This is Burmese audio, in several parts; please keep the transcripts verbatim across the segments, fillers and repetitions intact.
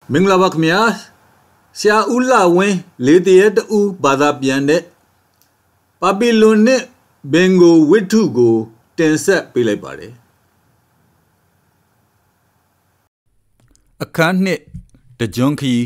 မင်္ဂလာပါခင်ဗျာဆရာဦးလှဝင်းလေတရဲတူဘာသာပြန်တဲ့ပါပီလွန်နဲ့ဘင်ဂိုဝိထုကိုတင်ဆက်ပေးလိုက်ပါတယ်အခန်းနှစ်တကြွန်ခီ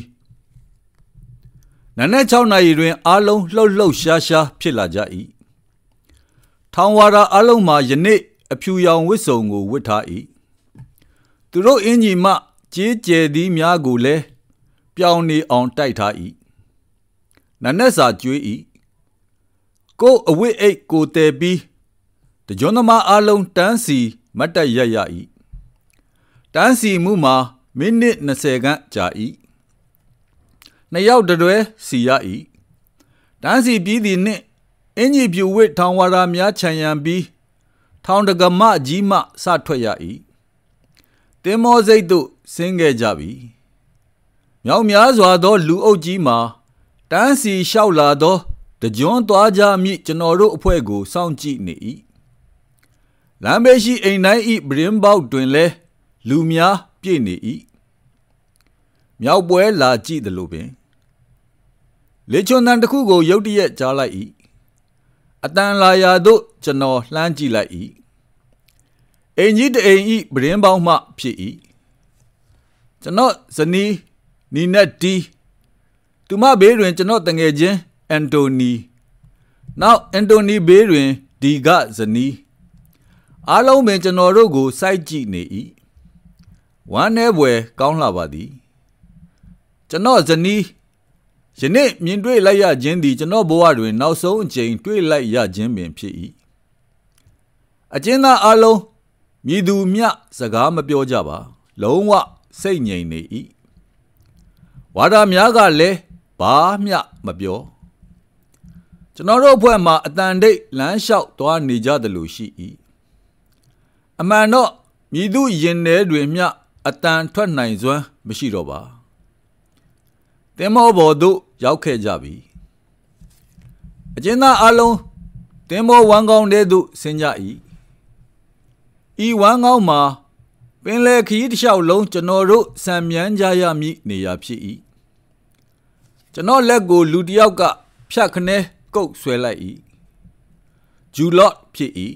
နနက်၆နာရီတွင်အားလုံးလှုပ်လှုပ်ရှားရှားဖြစ်လာကြ၏ထောင်ဝါရာအားလုံးမှာယနေ့အဖြူရောင်ဝတ်စုံကိုဝတ်ထား၏သူတို့အင်ကြီးမှကြေးကျယ်သည်များကိုလည်းပြောင်းနေအောင်တိုက်ထား၏နနက်စာကျွေး၏ကိုအဝိအိတ်ကိုတဲပြီးတကြွသမားအားလုံးတန်းစီမတ်တက်ရရ၏တန်းစီမှုမှာမိနစ်၂၀ခန့်ကြာ၏နှစ်ယောက်တတွဲစီရ၏တန်းစီပြီးသည်နှင့်အင်ကြီးပြူဝစ်ထောင်ဝါရာများခြံရံပြီးထောင်တကမကြီးမှစထွက်ရ၏တင်မောစိတ်သို့ဆင်းခဲ့ကြပြီမြောက်များစွာသောလူအုပ်ကြီးမှာတန်းစီလျှောက်လာသောတကြွသွားကြမည့်ကျွန်တော်တို့အဖွဲ့ကိုစောင့်ကြည့်နေ၏လမ်းဘေးရှိအိမ်တိုင်း၏ပရင်းပေါက်တွင်လည်းလူများပြည့်နေ၏မြောက်ပွဲလာကြည့်သလိုပင်လေချွန်တန်တစ်ခုကိုရုတ်တရက်ကြားလိုက်၏အတန်လာရာသို့ကျွန်တော်လှမ်းကြည့်လိုက်၏အိမ်ကြီးတအိမ်၏ပရင်းပေါက်မှဖြစ်၏ကျွန်တော်ဇနီးနီနက်တီသူမဘေးတွင်ကျွန်တော်တငယ်ချင်းအန်တိုနီနောက်အန်တိုနီဘေးတွင်ဒီကဇနီးအားလုံးပင်ကျွန်တော်တို့ကိုစိုက်ကြည့်နေ၏ဝမ်းနည်းဖွယ်ကောင်းလှပါသည်ကျွန်တော်ဇနီးယနေ့မြင်တွေ့လိုက်ရခြင်းသည်ကျွန်တော်ဘဝတွင်နောက်ဆုံးအကြိမ်တွေ့လိုက်ရခြင်းပင်ဖြစ်၏အကျဉ်းသားအားလုံးမြည်သူမျှစကားမပြောကြပါလုံးဝစိတ်ငြိမ်နေ၏ဝါဒများကလည်းဘာမျှမပြောကျွန်တော်တို့အဖွဲ့မှာအတန်တိတ်လမ်းလျှောက်သွားနေကြသလိုရှိ၏အမှန်တော့မြည်သူရင်ထဲတွင်မျှအတန်ထွက်နိုင်စွမ်းမရှိတော့ပါတင်မောဘော်သို့ရောက်ခဲ့ကြပြီအကျဉ်းသားအလုံးတင်မောဝမ်းကောင်းတဲ့သို့ဆင်းကြ၏ဤဝမ်းကောင်းမှာပင်လေခရီးတစ်လျှောက်လုံးကျွန်တော်တို့ဆံမြန်းကြရမည့်နေရာဖြစ်၏ကျွန်တော်လက်ကိုလူတစ်ယောက်ကဖြတ်ခနဲကုတ်ဆွဲလိုက်၏ဂျူလော့ဖြစ်၏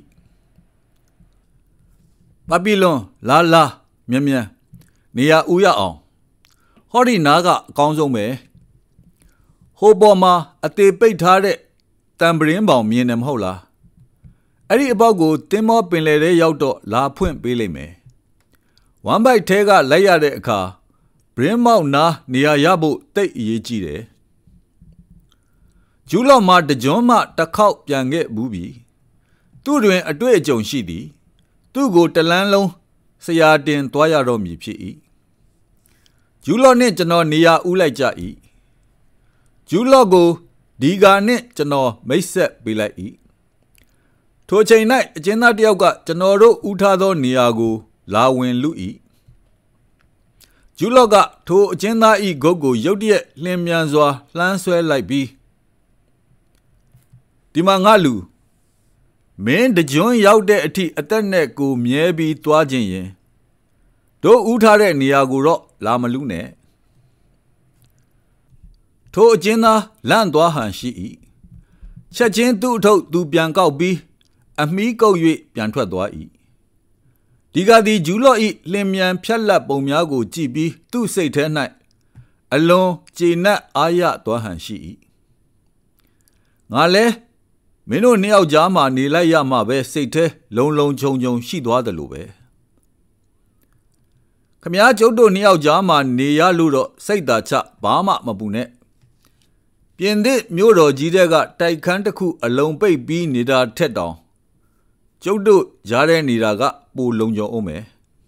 ပပီလွန်လာလာမြန်မြန်နေရာဦးရအောင်ဟောဒီနာကအကောင်းဆုံးပဲဟိုပေါ်မှာအသေးပိတ်ထားတဲ့တံပရင်းပေါင်မြင်တယ်မဟုတ်လားအဲ့ဒီအပေါက်ကိုတင်းမောပင်လေထဲရောက်တော့လာဖွင့်ပေးလိုက်မယ်ဝမ်ဘိုက်ထဲကလိုက်ရတဲ့အခါဘရင်းမောက်နာနေရာရဖို့တိတ်အရေးကြီးတယ်ဂျူးလော့မှာတကြွမှတစ်ခေါက်ပြန်ခဲ့ဘူးပြီသူ့တွင်အတွေ့အကြုံရှိသည်သူ့ကိုတလန်းလုံးဆရာတင်သွားရတော့မည်ဖြစ်၏ဂျူးလော့နှင့်ကျွန်တော်နေရာဦးလိုက်ကြ၏ဂျူးလော့ကိုဒီကာနှင့်ကျွန်တော်မိတ်ဆက်ပေးလိုက်၏ထိုချိန်၌အကျဉ်းသားတစ်ယောက်ကကျွန်တော်တို့ဦးထားသောနေရာကိုလာဝင်လူ၏ဂျူးလော့ကထိုအကျဉ်းသား၏ဂုတ်ကိုရုတ်တရက်လှင်မြန်စွာလှမ်းဆွဲလိုက်ပြီးဒီမှာငါလူမင်းတကြွရောက်တဲ့အထိအသက်နဲ့ကိုမြဲပြီးသွားခြင်းရင်တို့ဦးထားတဲ့နေရာကိုတော့လာမလူနဲ့ထိုအကျဉ်းသားလန့်သွားဟန်ရှိ၏ချက်ချင်းသူ့အထုပ်သူပြန်ကောက်ပြီးအမီးကုတ်၍ပြန်ထွက်သွား၏ဒီကသည်ဂျူးလော့၏လင်မြန်ဖြတ်လက်ပုံများကိုကြည့်ပြီးသူ့စိတ်ထဲ၌အလွန်ကျေနပ်အားရသွားဟန်ရှိ၏ငါလဲမင်းတို့နှစ်ယောက်ကြားမှာနေလိုက်ရမှပဲစိတ်ထဲလုံလုံခြုံခြုံရှိသွားတယ်လို့ပဲခမည်းကျုပ်တို့နှစ်ယောက်ကြားမှာနေရလို့တော့စိတ်သာချဘာမှမပူနဲ့ပြင်သစ်မြို့တော်ကြီးတဲ့ကတိုက်ခန်းတစ်ခုအလုံးပိတ်ပြီးနေတာထက်တောင်ကျုပ်တို့ကြားတဲ့နေတာကပိုလုံခြုံအောင်မယ်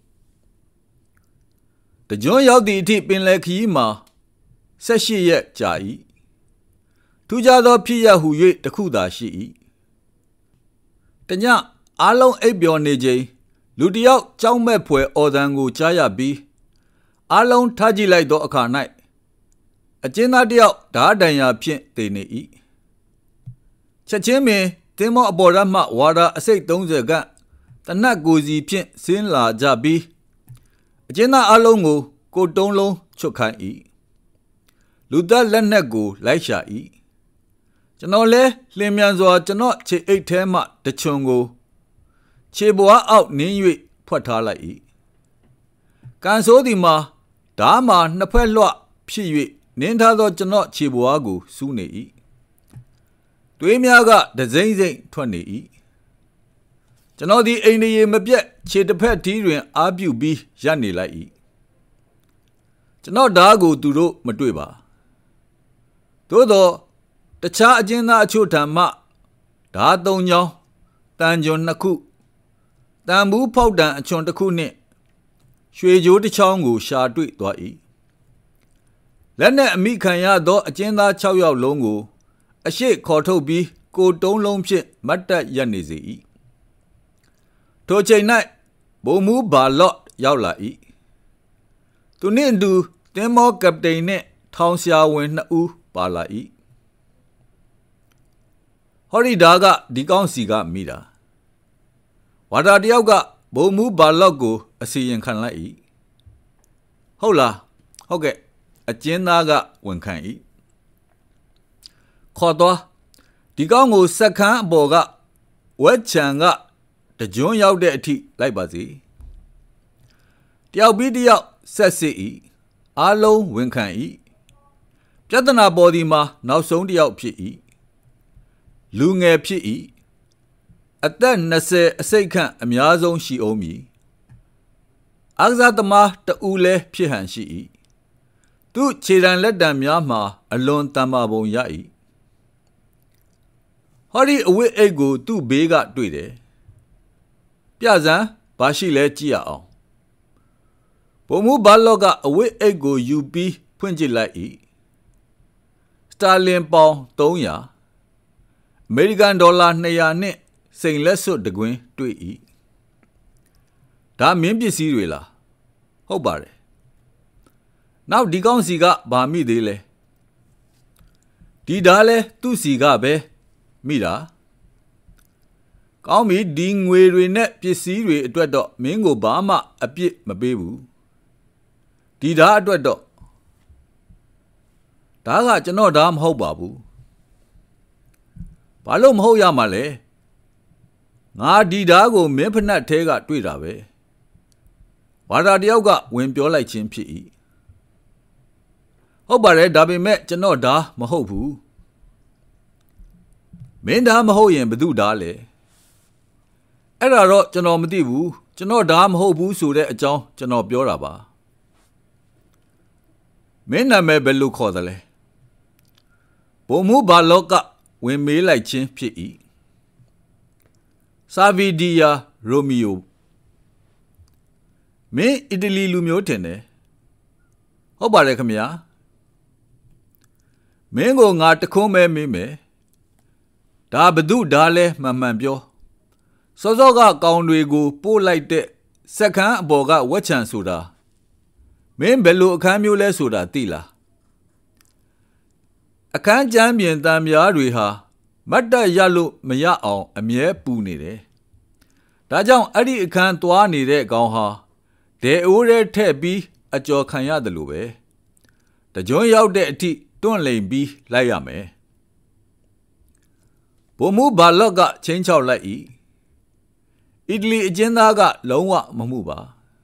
တကြွရောက်သည့်အထိပင်လယ်ခရီးမှာ၁၈ရက်ကြာ၏ထူးခြားသောဖြစ်ရပ်ဟူ၍တစ်ခုသာရှိ၏တညအားလုံးအိပ်ပျော်နေချိန်လူတစ်ယောက်ကြောက်မဲ့ဖွယ်အော်သံကိုကြားရပြီးအားလုံးထားကြည့်လိုက်သောအခါ၌အကျဉ်းသားတစ်ယောက်ဓာတ်တန်ရာဖြင့်တည်နေ၏ချက်ချင်းပင်တင်းမောအပေါ်ရမှဝါဒအစိတ်၃၀ခန့်တနတ်ကိုစီဖြင့်ဆင်းလာကြပြီးအကျဉ်းသားအလုံးကိုကိုတုံးလုံးချွတ်ခိုင်း၏လူသက်လက်နက်ကိုလိုက်ရှာ၏ကျွန်တော်လဲလင်းမြန်စွာကျွန်တော်ခြေအိတ်ထဲမှတချွန်ကိုခြေပွားအောက်နင်း၍ဖွက်ထားလိုက်၏ကန်ဆိုးသည်မှာဓားမှာနှစ်ဖက်လွှဖြစ်၍နင်းထားသောကျွန်တော်ခြေပွားကိုစူးနေ၏သွေးများကဒစိမ့်စိမ့်ထွက်နေ၏ကျွန်တော်သည်အိမ်ရီမပြတ်ခြေတစ်ဖက်ထီးတွင်အားပြုပြီးရပ်နေလိုက်၏ကျွန်တော်ဓားကိုသူတို့မတွေ့ပါသို့သောတခြားအကျဉ်းသားအချို့ထံမှဓားသုံးချောင်းတန်ကြွနှစ်ခုတန်ဘူးဖောက်တံအချွန်တစ်ခုနှင့်ရွှေကြိုးတစ်ချောင်းကိုရှာတွေ့သွား၏လက်နက်အမိခံရသောအကျဉ်းသား၆ယောက်လုံးကိုအရှိခေါ်ထုတ်ပြီးကိုတုံးလုံးဖြင့်မတ်တက်ရပ်နေစေ၏ထိုချိန်၌ဗိုလ်မှူးဘာလော့ရောက်လာ၏သူနှင့်အတူတင်းမောကပတိန်နှင့်ထောင်ဆရာဝန်နှစ်ဦးပါလာ၏ဟော်ရီဒါကဒီကောင်းစီကမိတာဝါဒါတယောက်ကဗိုလ်မှူးဘာလော့ကိုအစီရင်ခံလိုက်၏ဟုတ်လားဟုတ်ကဲ့အကျဉ်းသားကဝန်ခံ၏ခေါ်သွားဒီကောင်းကိုစက်ခန်းအပေါ်ကဝက်ချံကတကြွန်းရောက်တဲ့အထိလိုက်ပါစေတယောက်ပြီးတယောက်ဆက်စစ်၏အားလုံးဝန်ခံ၏ပြဿနာပေါ်ဒီမှာနောက်ဆုံးတယောက်ဖြစ်၏လူငယ်ဖြစ်၏အသက်၂၀အစိတ်ခန့်အများဆုံးရှိအောင်မည်အားကစားသမားတဦးလည်းဖြစ်ဟန်ရှိ၏သူခြေတံလက်တံများမှာအလွန်တန်မာပုံရ၏ဟောဒီအဝိအိတ်ကိုသူ့ဘေးကတွေ့တယ်ပြဇံဘာရှိလဲကြည့်ရအောင်ဗိုလ်မှူးဘာလော့ကအဝိအိတ်ကိုယူပြီးဖွင့်ကြည့်လိုက်၏စတာလင်ပေါင်၃၀၀အမေရိကန်ဒေါ်လာ၂၀၀နှင့်စိန်လက်စွပ်တကွင်းတွေ့၏ဒါမင်းပစ္စည်းတွေလားဟုတ်ပါတယ်နောက်ဒီကောင်းစီကဘာမိသေးလဲဒီဒါလဲသူ့စီကပဲမိတာကောင်းပြီဒီငွေတွေနဲ့ပစ္စည်းတွေအတွက်တော့မင်းကိုဘာမှအပြစ်မပေးဘူးဒီဒါအတွက်တော့ဒါကကျွန်တော်ဒါမဟုတ်ပါဘူးဘာလို့မဟုတ်ရမှာလဲငါဒီဒါကိုမင်းဖက်နှက်ထဲကတွေ့တာပဲဝါဒါတယောက်ကဝင်ပြောလိုက်ခြင်းဖြစ်၏ဟုတ်ပါတယ်ဒါပေမဲ့ကျွန်တော်ဒါမဟုတ်ဘူးမင်းဒါမဟုတ်ရင်ဘယ်သူဒါလဲအဲ့ဒါတော့ကျွန်တော်မသိဘူးကျွန်တော်ဒါမဟုတ်ဘူးဆိုတဲ့အကြောင်းကျွန်တော်ပြောတာပါမင်းနာမည်ဘယ်လိုခေါ်သလဲဗိုလ်မှူးဘာလော့ကဝင်မေးလိုက်ခြင်းဖြစ်၏ဆာဗီဒီယာရိုမီယိုမင်းအီတလီလူမျိုးထင်တယ်ဟုတ်ပါတယ်ခင်ဗျာမင်းကိုငါတခွန်းပဲမေးမယ်ဒါဘသူဒါလဲမှန်မှန်ပြောစောစောကကောင်တွေကိုပို့လိုက်တဲ့စက်ခန်းအပေါ်ကဝက်ချံဆိုတာမင်းဘယ်လိုအခန်းမျိုးလဲဆိုတာသိလားအခန်းကျမ်းပြင်တံများတွေဟာမတ်တက်ရလို့မရအောင်အမြဲပူနေတယ်ဒါကြောင့်အဲ့ဒီအခန်းသွားနေတဲ့ကောင်ဟာဒဲအိုးထဲထည့်ပြီးအကြော်ခံရတယ်လို့ပဲတကြွန်းရောက်တဲ့အထိတွန့်လိန်ပြီးလိုက်ရမယ်ဗိုလ်မှူးဘာလော့ကချင်းချောက်လိုက်၏အီတလီအကျဉ်းသားကလုံးဝမမှုပါ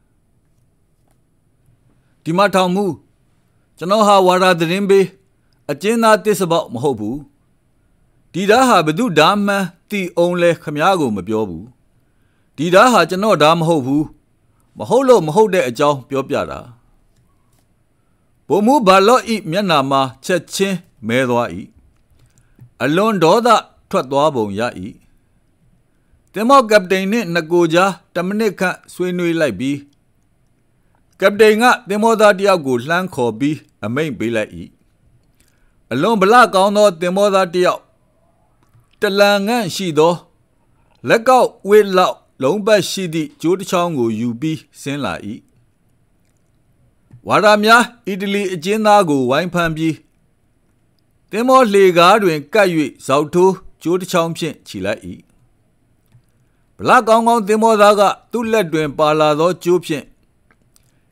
ဒီမှာထောင်မှုကျွန်တော်ဟာဝါရာသတင်းပေးအကျဉ်းသားတစ်စပေါက်မဟုတ်ဘူးဒီဓာဟာဘသူဓာမှန်းတီအောင်လဲခမားကိုမပြောဘူးဒီဓာဟာကျွန်တော်ဓာမဟုတ်ဘူးမဟုတ်လို့မဟုတ်တဲ့အကြောင်းပြောပြတာဗိုလ်မှူးဘာလော့ဤမျက်နှာမှာချက်ချင်းမဲသွား၏အလွန်ဒေါသထွက်သွားပုံရ၏တင်မောကပတိန်နှင့်နကိုကြားတမိနစ်ခန့်ဆွေးနွေးလိုက်ပြီးကပတိန်ကတင်မောသားတယောက်ကိုလှမ်းခေါ်ပြီးအမိန့်ပေးလိုက်၏အလွန်ဗလကောင်းသောတင်မောသားတယောက်တလန်ငန့်ရှိသောလက်ကောက်ဝေးလောက်လုံးပတ်ရှိသည့်ကျိုးတစ်ချောင်းကိုယူပြီးဆင်းလာ၏ဝါရာများအီတလီအကျဉ်းသားကိုဝိုင်းဖမ်းပြီးတင်မောလှေကားတွင်ကပ်၍ဇောက်ထိုးကျိုးတစ်ချောင်းဖြင့်ခြိလိုက်၏ဗလကောင်းကောင်းတင်မောသားကသူ့လက်တွင်ပါလာသောကျိုးဖြင့်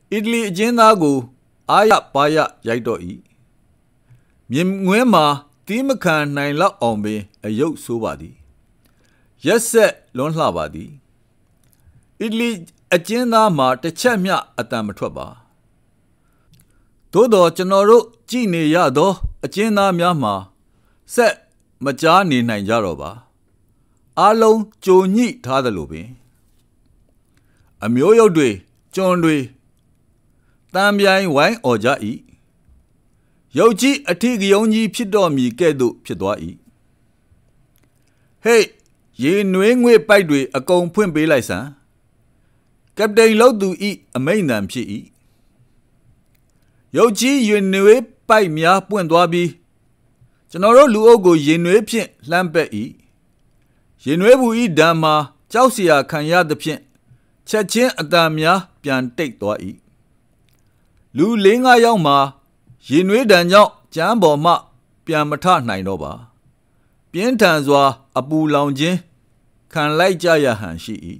အီတလီအကျဉ်းသားကိုအာရပါရရိုက်တော့၏မြင်ငွဲမှာတီးမခံနိုင်လောက်အောင်ပင်အယုတ်ဆိုးပါသည်ရက်ဆက်လွန်းလှပါသည်အီတလီအကျဉ်းသားမှာတစ်ချက်မျှအတန်မထွက်ပါသို့တော်ကျွန်တော်တို့ကြည်နေရသောအကျဉ်းသားများမှာဆက်မကြားနေနိုင်ကြတော့ပါအားလုံးကြိုညှိထားသလိုပင်အမျိုးရုပ်တွေကျွန်တွေတံပြိုင်ဝိုင်းអော်ကြ၏ရုပ်ကြီးအထီးကယုံကြီးဖြစ်တော်မူကဲ့သို့ဖြစ်သွား၏ဟေ့ရေနွေးငွေ့ပိုက်တွေအကုန်ဖွင့်ပေးလိုက်စမ်းကပတိန်လောက်သူဤအမိန့်တန်ဖြစ်၏ရုပ်ကြီးရေနွေးပိုက်များပွင့်သွားပြီးကျွန်တော်တို့လူအုပ်ကိုရေနွေးဖြင့်လှမ်းပက်၏ရေနွေးဘူးဤဓမ္မာကြောက်เสียခံရသဖြင့်ချက်ချင်းအတန်များပြန်တိတ်သွား၏လူလေးငါးယောက်မှာရေနွေးတံကြောင့်ကျမ်းပေါ်မှပြန်မထနိုင်တော့ပါပြင်းထန်စွာအပူလောင်ခြင်းခံလိုက်ကြရဟန်ရှိ၏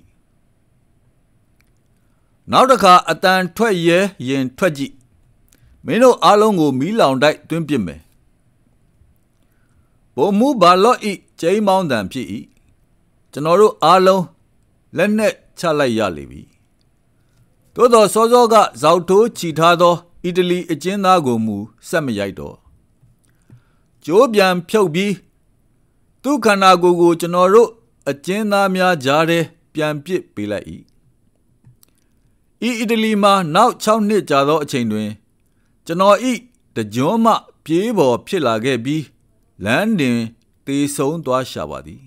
နောက်တစ်ခါအတန်ထွက်ရဲရင်ထွက်ကြည့်မင်းတို့အားလုံးကိုမီးလောင်တိုက်တွင်းပစ်မယ်ဘုံမူဘာလော့ဤကျိမ်းမောင်းတန်ဖြစ်၏ကျွန်တော်တို့အားလုံးလက်နဲ့ချလိုက်ရလိမ့်ပြီသို့သောစောစောကဇောက်ထိုးချီထားသောအီတလီအကျဉ်းသားကိုမူဆက်မရိုက်တော့ကျိုးပြန်ဖြုတ်ပြီးသူခန္ဓာကိုယ်ကိုကျွန်တော်တို့အကျဉ်းသားများကြားထဲပြန်ပစ်ပေးလိုက်၏ဤအီတလီမှာနောက်၆နှစ်ကြာသောအချိန်တွင်ကျွန်တော်ဤတကြွမှပြေးပေါ်ဖြစ်လာခဲ့ပြီးလမ်းတွင်တေဆုံးသွားရှာပါသည်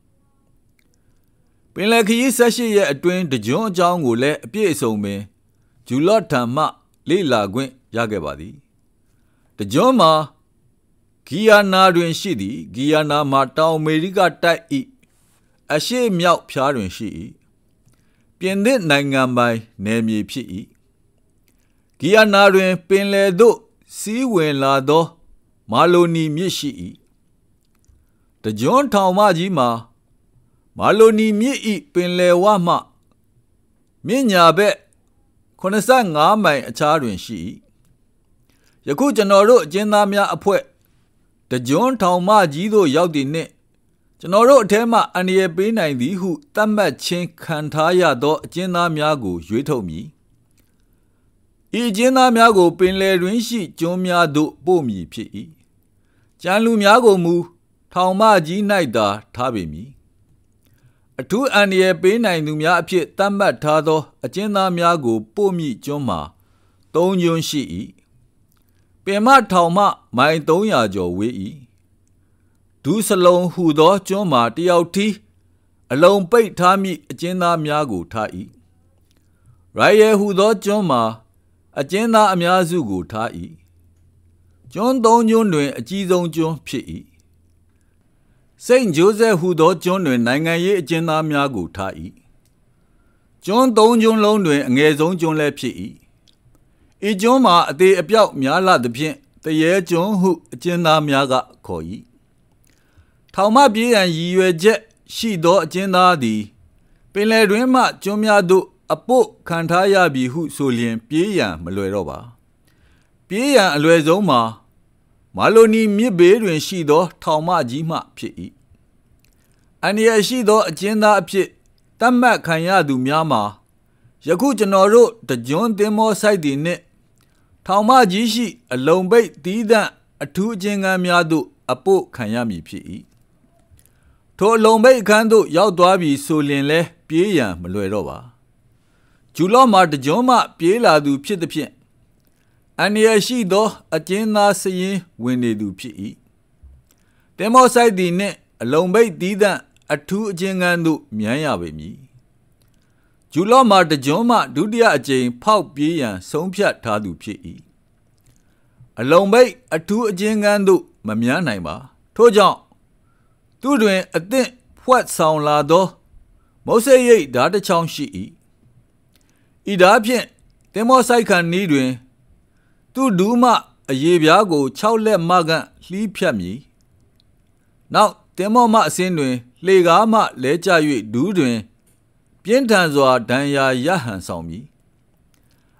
ပင်လယ်ခရီး၁၈ရက်အတွင်းတကြွအကြောင်းကိုလည်းအပြည့်အစုံပင်ဂျူလော့ထံမှလေ့လာခွင့်ရခဲ့ပါသည်တကြွမှာဂီယာနာတွင်ရှိသည်ဂီယာနာမှာတောင်အမေရိကတိုက်၏အရှေ့မြောက်ဖြားတွင်ရှိ၏ပြင်သစ်နိုင်ငံပိုင်နယ်မြေဖြစ်၏ဂီယာနာတွင်ပင်လယ်သို့စီးဝင်လာသောမာလိုနီမြစ်ရှိ၏တကြွထောင်မကြီးမှာမာလိုနီမြစ်၏ပင်လယ်ဝမှမြင့်ညာဘက်ခုနှစ်ဆယ့်ငါးမိုင်အခြားတွင်ရှိ၏ယခုကျွန်တော်တို့အကျဉ်းသားများအဖွဲ့တကြွထောင်မကြီးသို့ရောက်သည့်နှင့်ကျွန်တော်တို့အထဲမှအန္တရာယ်ပေးနိုင်သည်ဟုသတ်မှတ်ခြင်းခံထားရသောအကျဉ်းသားများကိုရွေးထုတ်မည်ဤအကျဉ်းသားများကိုပင်လယ်တွင်ရှိကျွန်းများသို့ပို့မည်ဖြစ်၏ကြံလူများကိုမူထောင်မကြီး၌သာထားပေမည်အထူးအန္တရာယ်ပေးနိုင်သူများအဖြစ်သတ်မှတ်ထားသောအကျဉ်းသားများကိုပို့မည်ကျွန်းမှာသုံးကျွန်းရှိ၏ပင်မထောင်မှမိုင်သုံးရာကျော်ဝေး၏ဒူးစလုံးဟူသောကျွန်းမှာတယောက်ထီးအလုံးပိတ်ထားမည့်အကျဉ်းသားများကိုထား၏ရိုင်ရယ်ဟူသောကျွန်းမှာအကျဉ်းသားအများစုကိုထား၏ကျွန်းသုံးကျွန်းတွင်အကြီးဆုံးကျွန်းဖြစ်၏စိန့်ဂျိုးဆက်ဟူသောကျွန်းတွင်နိုင်ငံရေးအကျဉ်းသားများကိုထား၏ကျွန်းသုံးကျွန်းလုံးတွင်အငယ်ဆုံးကျွန်းလည်းဖြစ်၏ဤကျွန်းမှာအသေးအပြောက်များလာသဖြင့်တရေကျွန်းဟုအကျဉ်းသားများကခေါ်၏ထောင်မပြေးရန်ရည်ရွယ်ချက်ရှိသောအကျဉ်းသားသည်ပင်လယ်တွင်မှကျွန်းများသို့အပို့ခံထားရပြီဟုဆိုလျင်ပြေးရန်မလွယ်တော့ပါပြေးရန်အလွယ်ဆုံးမှာမာလိုနီမြစ်ဘေးတွင်ရှိသောထောင်မကြီးမှဖြစ်၏အန္တရာယ်ရှိသောအကျဉ်းသားအဖြစ်သတ်မှတ်ခံရသူများမှာယခုကျွန်တော်တို့တကြွသင်္ဘောဆိုက်သည်နှင့်ထောင်မကြီးရှိအလုံပိတ်တီးသန့်အထူးအကျဉ်းခန်းများသို့အပို့ခံရမည်ဖြစ်၏ထိုအလုံပိတ်အခန်းသို့ရောက်သွားပြီဆိုလျင်လဲပြေးရန်မလွယ်တော့ပါဂျူလော့မှာတကြွမှပြေးလာသူဖြစ်သည်ဖြင့်အန္တရာယ်ရှိသောအကျဉ်းသားစရင်ဝင်နေသူဖြစ်၏သင်္ဘောဆိုက်သည်နှင့်အလုံပိတ်တီးသန့်အထူးအကျဉ်းခန်းသို့မြန်ရပေမည်ဂျူလော့မှာတကြွမှဒုတိယအကြိမ်ဖောက်ပြေးရန်ဆုံးဖြတ်ထားသူဖြစ်၏အလုံပိတ်အထူးအကျဉ်းခန်းသို့မမြန်နိုင်ပါထို့ကြောင့်သူတွင်အသင့်ဖွက်ဆောင်လာသောမုတ်ဆိတ်ရိပ်ဓာတ်တစ်ချောင်းရှိ၏ဤဓာတ်ဖြင့်သင်္ဘောဆိုက်ခံနီးတွင်သူဒူးမှအရေပြားကို၆လက်မှကန့်လှီးဖြတ်မည်နောက်သင်္ဘောမှအစင်းတွင်လှေကားမှလဲကျ၍ဒူးတွင်ပြင်းထန်စွာဒဏ်ရာရဟန်ဆောင်မည်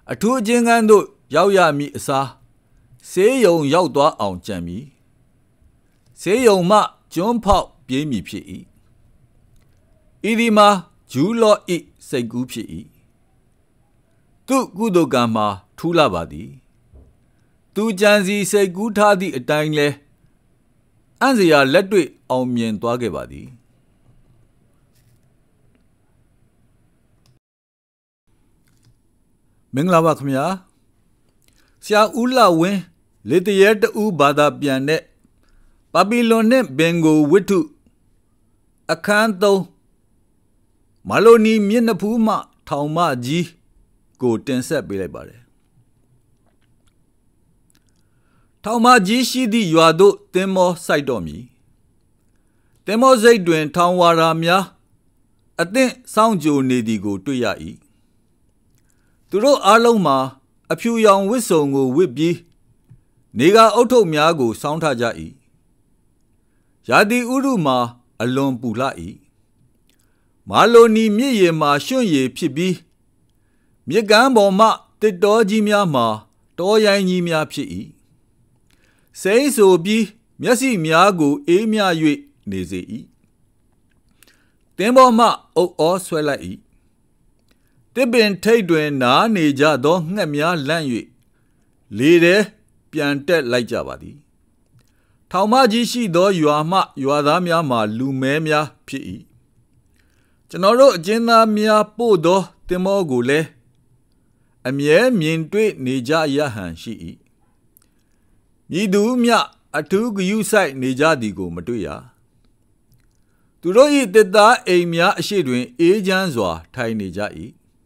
အထူးအချင်းကန်းတို့ရောက်ရမည်အစားဆေးရုံရောက်သွားအောင်ကြံမည်ဆေးရုံမှကျွန်းဖောက်ပြေးမည်ဖြစ်၏ဤဒီမှာဂျူးလော့ဤစိတ်ကူးဖြစ်၏သူကုသိုလ်ကံမှာထူးလာပါသည်သူကြံစီစိတ်ကူးထားသည့်အတိုင်းလဲအံ့စရာလက်တွေ့အောင်မြင်သွားခဲ့ပါသည်မင်္ဂလာပါခင်ဗျာဆရာဦးလှဝင်းလေတရဲတူဘာသာပြန်တဲ့ပါပီလွန်နဲ့ဘင်ဂိုဝိထုအခန်းသုံးမာလိုနီမျက်နှာဖူးမှထောင်မကြီးကိုတင်ဆက်ပေးလိုက်ပါတယ်ထောင်မကြီးရှိသည့်ရွာသို့သင်္ဘောစိုက်တော်မူသင်္ဘောစိတ်တွင်ထောင်ဝါရာများအသင့်စောင့်ကြိုနေသည်ကိုတွေ့ရ၏သူတို့အားလုံးမှာအဖြူရောင်ဝတ်စုံကိုဝတ်ပြီးနေကအုတ်ထုပ်များကိုစောင်းထားကြ၏ရာသီဥတုမှာအလွန်ပူလှ၏မာလိုနီမြစ်ရေမှာရွှွန့်ရည်ဖြစ်ပြီးမြစ်ကမ်းပေါ်မှတစ်တောကြီးများမှာတောရိုင်းကြီးများဖြစ်၏စိမ့်ဆိုပြီးမျက်စိများကိုအေးမြ၍နေစေ၏သင်္ဘောမှအုပ်အောဆွဲလိုက်၏တစ်ပင်ထိပ်တွင်နားနေကြသောငှက်များလန့်၍လေထဲပြန်တက်လိုက်ကြပါသည်ထောင်မကြီးရှိသောရွာမှရွာသားများမှာလူမဲများဖြစ်၏ကျွန်တော်တို့အကျဉ်းသားများပို့သောသင်္ဘောကိုလည်းအမြဲမြင်တွေ့နေကြရဟန်ရှိ၏မြည်သူမြအထူးဂယုစိုက်နေကြသည်ကိုမတွေ့ရသူတို့၏တစ်သားအိမ်များအရှိတွင်အေးချမ်းစွာထိုင်နေကြ၏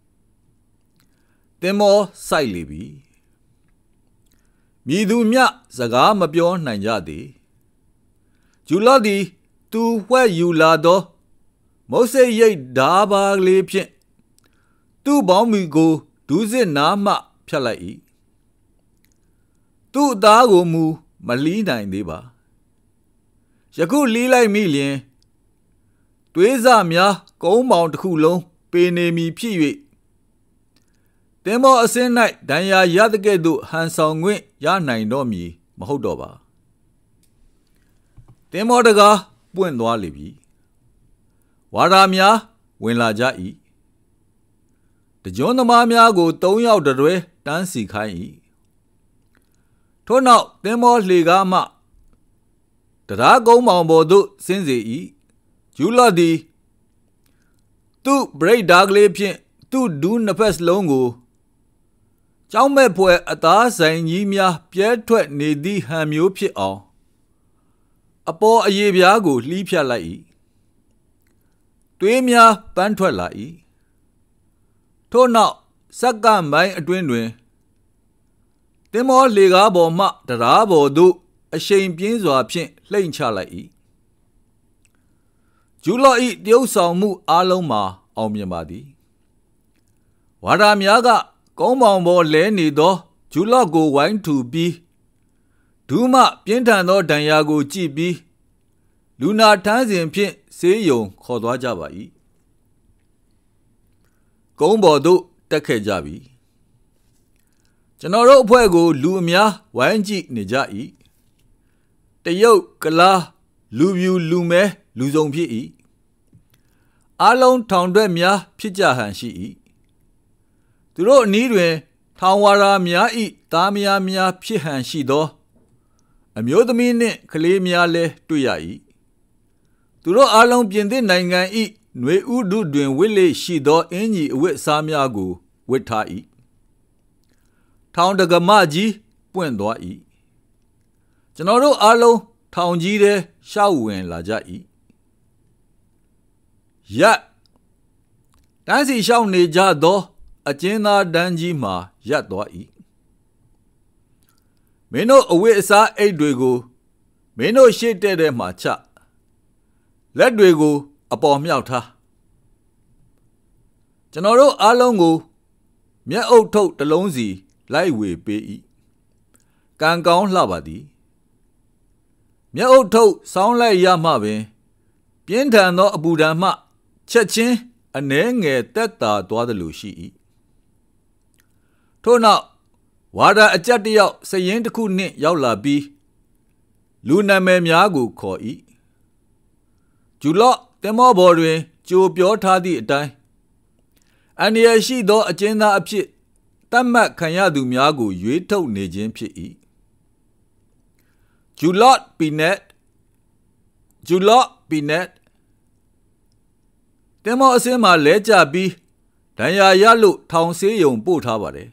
သင်္ဘောစိုက်လေပြီမြည်သူမြစကားမပြောနိုင်ကြသည်ဂျူလော့သည်သူဝှက်ယူလာသောမုတ်စိတ်ရိတ်ဓာပါလေးဖြင့်သူ့ပေါင်းမီကိုဒူးစစ်နားမှဖြတ်လိုက်၏သူ့အသားကိုမူမလီးနိုင်သေးပါယခုလီးလိုက်မိလျင်သွေးစများကုန်းပေါင်တစ်ခုလုံးပေနေမီဖြစ်၍သင်္ဘောအစင်း၌ဒဏ်ရာရတဲ့ကဲ့သို့ဟန်ဆောင်ခွင့်ရနိုင်တော့မည်မဟုတ်တော့ပါသင်္ဘောတကားပွင့်သွားလေပြီဝါဒများဝင်လာကြ၏တကြွသမားများကိုသုံးယောက်တရွဲတန်းစီခိုင်း၏ထို့နောက်သင်္ဘောလှေကားမှတရားကုန်းမောင်ပေါ်သို့ဆင်းစေ၏ဂျူလော့သည်သူ့ဘရိတ်ဓာကလေးဖြင့်သူ့ဒူးနှစ်ဖက်စလုံးကိုကြောင်းမဲ့ဖွယ်အသားဆိုင်ကြီးများပြဲထွက်နေသည့်ဟန်မျိုးဖြစ်အောင်အပေါ်အရေပြားကိုလှီးဖြတ်လိုက်၏သွေးများပန်းထွက်လာ၏ထို့နောက်စက္ကန့်ပိုင်းအတွင်းတွင်သင်္ဘောလေကားပေါ်မှတရားပေါ်သို့အရှိန်ပြင်းစွာဖြင့်လှိမ့်ချလိုက်၏ဂျူလော့၏တရုပ်ဆောင်မှုအားလုံးမှာအောင်မြင်ပါသည်ဝါဒများကကုန်းပေါင်ပေါ်လဲနေသောဂျူလော့ကိုဝိုင်းထူပြီးဒူးမှပြင်းထန်သောဒဏ်ရာကိုကြည့်ပြီးလူနာထမ်းစဉ်ဖြင့်ဆေးရုံခေါ်သွားကြပါ၏ကုန်းပေါ်သို့တက်ခဲ့ကြပြီကျွန်တော်တို့အဖွဲ့ကိုလူအများဝိုင်းကြည့်နေကြ၏တရုတ်ကလားလူပြူလူမဲလူစုံဖြစ်၏အားလုံးထောင်ထွက်များဖြစ်ကြဟန်ရှိ၏သူတို့အနီးတွင်ထောင်ဝါရာများ၏သားမယားများဖြစ်ဟန်ရှိသောအမျိုးသမီးနှင့်ကလေးများလည်းတွေ့ရ၏သူတို့အားလုံးပြင်သစ်နိုင်ငံ၏ຫນွေဥဒုတွင်ဝစ်လေရှိသောအင်ကြီးအဝတ်အစားများကိုဝတ်ထား၏ထောင်တကမကြီးပွင့်သွား၏ကျွန်တော်တို့အားလုံးထောင်ကြီးထဲရှောက်ဝင်လာကြ၏ရပ်တန်းစီရှောက်နေကြသောအကျဉ်းသားတန်းကြီးမှာရပ်သွား၏မင်းတို့အဝတ်အစားအိတ်တွေကိုမင်းတို့ရှေ့တဲ့တဲ့မှာချလက်တွေကိုအပေါ်မြောက်ထားကျွန်တော်တို့အားလုံးကိုမျက်အုပ်ထုတ်တစ်လုံးစီလိုက်ဝေပေး၏ကံကောင်းလှပါသည်မျက်အုပ်ထုတ်ဆောင်းလိုက်ရမှပင်ပြင်းထန်သောအပူဒဏ်မှချက်ချင်းအနှဲငယ်တက်တာသွားသလိုရှိ၏ထို့နောက်ဝါဒအကြက်တယောက်စရင်တစ်ခုနှင့်ရောက်လာပြီးလူနာမည်များကိုခေါ်၏ဂျူလော့တင်မောဘော်တွင်ကြိုပြောထားသည့်အတိုင်းအန္တရာယ်ရှိသောအကျဉ်းသားအဖြစ်တတ်မှတ်ခံရသူများကိုရွေးထုတ်နေခြင်းဖြစ်၏ဂျူလော့ပီနက်ဂျူလော့ပီနက်တင်မောအစင်းမှာလဲကျပြီးဒဏ်ရာရလို့ထောင်ဆေးရုံပို့ထားပါတယ်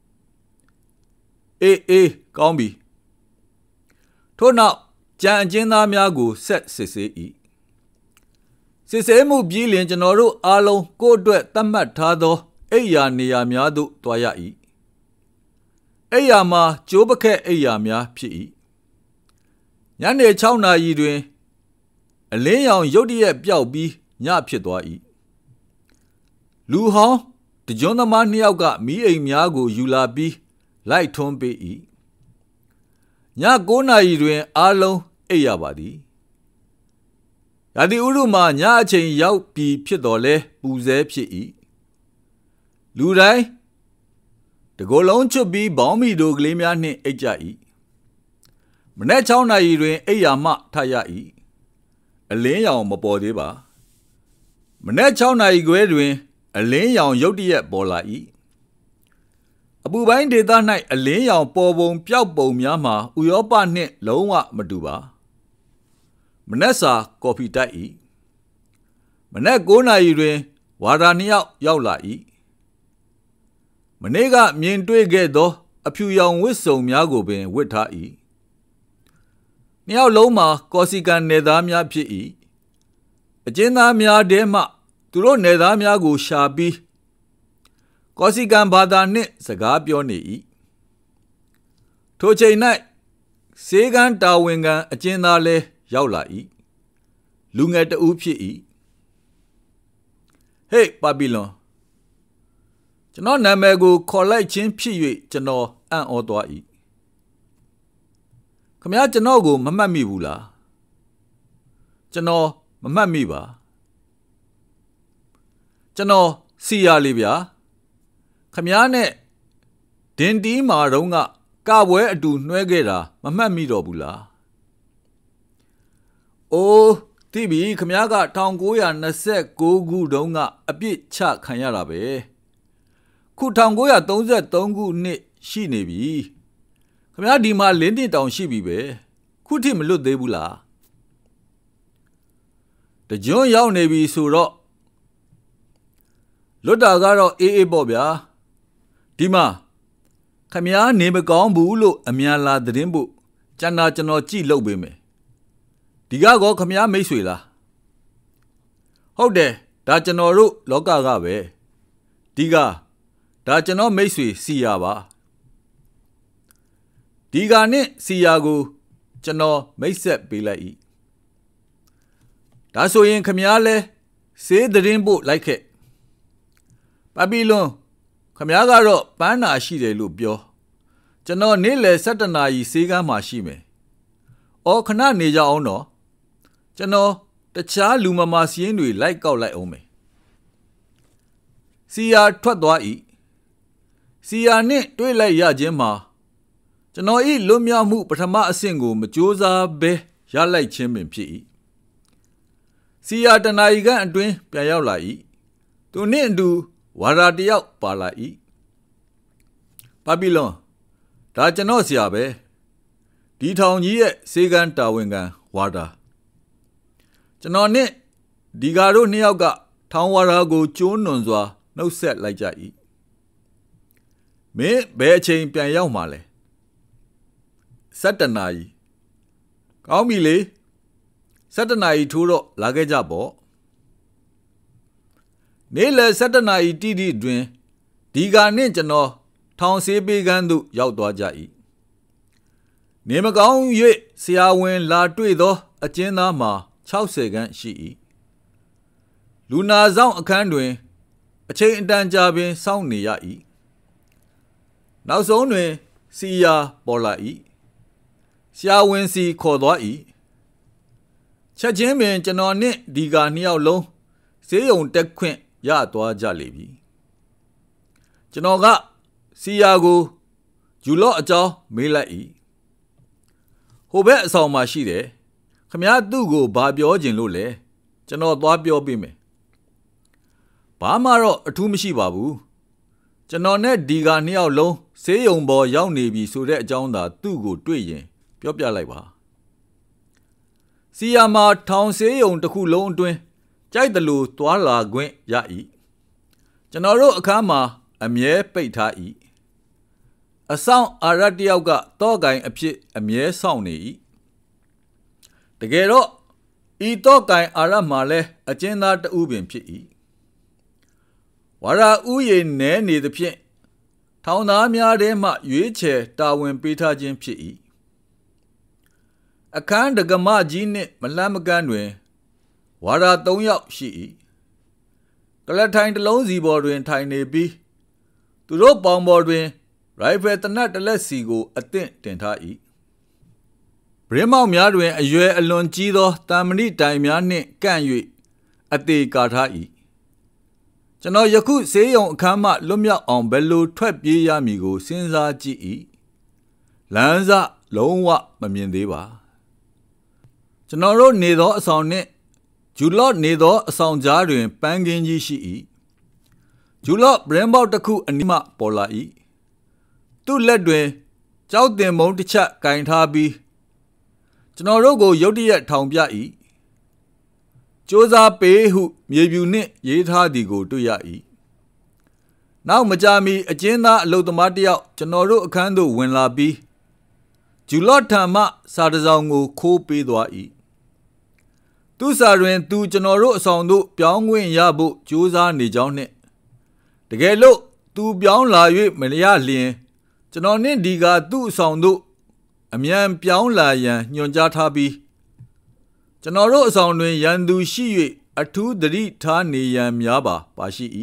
အေးအေးကောင်းပြီထို့နောက်ကြံအကျဉ်းသားများကိုဆက်စစ်ဆေး၏စစ်ဆေးမှုပြီးလျှင်ကျွန်တော်တို့အားလုံးကိုယ့်အတွက်သတ်မှတ်ထားသောအိယာနေရာများသို့တွားရ၏အိယာမှာကြိုးပခက်အိယာများဖြစ်၏ညနေခြောက်နာရီတွင်အလင်းရောင်ရုတ်တရက်ပျောက်ပြီးညဖြစ်သွား၏လူဟောင်းတကြွန်းသမားနှစ်ယောက်ကမီးအိမ်များကိုယူလာပြီးလိုက်ထွန်းပေး၏ညကိုးနာရီတွင်အားလုံးအိပ်ရပါသည်ရာသီဥတုမှာညအချိန်ရောက်ပြီးဖြစ်တော်လဲပူဆဲဖြစ်၏လူတိုင်းတကိုယ်လုံးချွတ်ပြီးဘောင်းမီတို့ကလေးများနှင့်အိပ်ကြ၏မနက်၆နာရီတွင်အိပ်ရာမှထရ၏အလင်းရောင်မပေါ်သေးပါမနက်၆နာရီခွဲတွင်အလင်းရောင်ရုတ်တရက်ပေါ်လာ၏အပူပိုင်းဒေသ၌အလင်းရောင်ပေါ်ပုံပျောက်ပုံများမှာဥရောပနှင့်လုံးဝမတူပါမနက်စာကော်ဖီတိုက်၏မနက်ကိုးနာရီတွင်ဝါဒာနှစ်ယောက်ရောက်လာ၏မနေ့ကမြင်တွေ့ခဲ့သောအဖြူရောင်ဝတ်စုံများကိုပင်ဝတ်ထား၏နှစ်ယောက်လုံးမှာကော်စီကန်နယ်သားများဖြစ်၏အကျဉ်းသားများထဲမှသူတို့နယ်သားများကိုရှာပြီးကော်စီကန်ဘာသာနှင့်စကားပြောနေ၏ထိုချိန်၌စေကန်းတာဝန်ခံအကျဉ်းသားလည်းရောက်လာ၏လူငယ်တဦးဖြစ်၏ဟေးပါပီလွန်ကျွန်တော်နာမည်ကိုခေါ်လိုက်ခြင်းဖြစ်၍ကျွန်တော်အံ့ဩသွား၏ခမည်းကျွန်တော်ကိုမမှတ်မိဘူးလားကျွန်တော်မမှတ်မိပါကျွန်တော်စီရလေးဗျာခမည်းနဲ့ဒင်တီးမာတုန်းကကပွဲအတူနှွဲခဲ့တာမမှတ်မိတော့ဘူးလားအိုးသိပြီခမည်းက၁၉၂၉ခုတုန်းကအပြစ်ချခံရတာပဲခု၁၉၃၃ခုနှစ်ရှိနေပြီခမည်းဒီမှာလင်းတင်တောင်ရှိပြီပဲခုထိမလွတ်သေးဘူးလားတကြွန်းရောက်နေပြီဆိုတော့လွတ်တာကတော့အေးအေးပေါ့ဗျာဒီမှာခမည်းနေမကောင်းဘူးလို့အမြန်လာသတင်းဖို့ကျန်တာကျွန်တော်ကြည့်လုပ်ပေးမယ်ဒီကကောခမည်းမိတ်ဆွေလားဟုတ်တယ်ဒါကျွန်တော်တို့လောကကပဲဒီကဒါကျွန်တော်မိတ်ဆွေစီယာပါဒီကနဲ့စီယာကိုကျွန်တော်မိတ်ဆက်ပေးလိုက်၏ဒါဆိုရင်ခမည်းလဲစေးသတင်းဖို့လိုက်ခဲ့ပပီလွန်ခမည်းကတော့ပန်းနာရှိတယ်လို့ပြောကျွန်တော်နေ့လယ်၁၇နာရီစေးကမ်းမှာရှိမယ်အော်ခဏနေကြအောင်တော့ကျွန်တော်တခြားလူမမာစီးရင်တွေလိုက်ကောက်လိုက်အောင်မယ်စီယာထွက်သွား၏စီယာနှင့်တွေ့လိုက်ရခြင်းမှာကျွန်တော်ဤလွတ်မြောက်မှုပထမအဆင့်ကိုမကြိုးစားဘဲရလိုက်ခြင်းပင်ဖြစ်၏စီယာတနာရီခန့်အတွင်းပြန်ရောက်လာ၏သူနှင့်အတူဝါရာတယောက်ပါလာ၏ပပီလွန်ဒါကျွန်တော်ဆရာပဲဒီထောင်ကြီးရဲ့စေကန်းတာဝန်ခံဝါဒါကျွန်တော်နဲ့ဒီကာတို့နှစ်ယောက်ကထောင်ဝါရာကိုကျိုးနွန်စွာနှုတ်ဆက်လိုက်ကြ၏မင်းဘယ်အချိန်ပြန်ရောက်မှာလဲ၁၇နာရီကောင်းပြီလေ၁၇နာရီထိုးတော့လာခဲ့ကြပေါ့နေ့လယ်၁၇နာရီတိတိတွင်ဒီကာနှင့်ကျွန်တော်ထောင်ဆေးပေးကမ်းသို့ရောက်သွားကြ၏နေမကောင်း၍ဆရာဝန်လာတွေ့သောအကျဉ်းသားမှာ၆၀ခန့်ရှိ၏လူနာဆောင်အခန်းတွင်အချိန်အတန်ကြာပင်စောင့်နေရ၏နောက်ဆုံးတွင်စီယာပေါ်လာ၏ဆရာဝန်စီခေါ်သွား၏ချက်ချင်းပင်ကျွန်တော်နှင့်ဒီကာနှစ်ယောက်လုံးဆေးရုံတက်ခွင့်ရသွားကြလေပြီကျွန်တော်ကစီယာကိုဂျူလော့အကြောင်းမေးလိုက်၏ဟိုဘက်အဆောင်မှာရှိတယ်ခမည်းသူ့ကိုဘာပြောခြင်းလို့လဲကျွန်တော်သွားပြောပေးမယ်ဘာမှတော့အထူးမရှိပါဘူးကျွန်တော်နဲ့ဒီကနှစ်ယောက်လုံးဆေးရုံပေါ်ရောက်နေပြီဆိုတဲ့အကြောင်းသာသူ့ကိုတွေ့ရင်ပြောပြလိုက်ပါစီယာမှာထောင်ဆေးရုံတစ်ခုလုံးအတွင်းကြိုက်တယ်လို့တွာလာခွင့်ရ၏ကျွန်တော်တို့အခန်းမှာအမြဲပိတ်ထား၏အဆောင်အာရတယောက်ကတောကိုင်အဖြစ်အမြဲဆောင်နေ၏တကယ်တော့ဤတောကိုင်အာရမှာလဲအကျဉ်းသားတဦးပင်ဖြစ်၏ဝါရာဥယေနဲနေသဖြင့်ထောင်သားများထဲမှရွေးချယ်တာဝန်ပေးထားခြင်းဖြစ်၏အခန်းဒဂမကြီးနှင့်မလှမ်းမကမ်းတွင်ဝါရာသုံးယောက်ရှိ၏ကလထိုင်တစ်လုံးစီပေါ်တွင်ထိုင်နေပြီးသူတို့ပေါင်ပေါ်တွင်ရိုင်ဖယ်တနတ်တစ်လက်စီကိုအသင့်တင်ထား၏ဗရင်းမောက်များတွင်အရွယ်အလွန်ကြီးသောတာမဏိတိုင်များနှင့်ကန့်၍အသေးကာထား၏ကျွန်တော်ယခုဆေးရုံအခန်းမှလွတ်မြောက်အောင်ဘယ်လိုထွက်ပြေးရမည်ကိုစဉ်းစားကြည့်၏လမ်းစလုံးဝမမြင်သေးပါကျွန်တော်တို့နေသောအဆောင်နှင့်ဂျူလော့နေသောအဆောင်ကြားတွင်ပန်းကင်းကြီးရှိ၏ဂျူလော့ဗရင်းပေါက်တစ်ခုအနီးမှပေါ်လာ၏သူ့လက်တွင်ကြောက်တင်မုံတစ်ချက်ကင်ထားပြီးကျွန်တော်တို့ကိုရုတ်တရက်ထောင်ပြ၏ကြိုးစားပေးဟုမြေပြူနှင့်ရေးထားသည်ကိုတွေ့ရ၏နောက်မကြာမီအကျဉ်းသားအလုပ်သမားတစ်ယောက်ကျွန်တော်တို့အခန်းသို့ဝင်လာပြီးဂျူလော့ထံမှစာတစ်စောင်ကိုခိုးပေးသွား၏သူ့စာတွင်သူကျွန်တော်တို့အဆောင်သို့ပြောင်းခွင့်ရဖို့ကြိုးစားနေကြောင်းနှင့်တကယ်လို့သူပြောင်းလာ၍မရလျင်ကျွန်တော်နှင့်ဒီကသူ့အဆောင်သို့အမြန်ပြောင်းလာရန်ညွှန်ကြားထားပြီးကျွန်တော်တို့အဆောင်တွင်ရန်သူရှိ၍အထူးသတိထားနေရန်များပါပါရှိ၏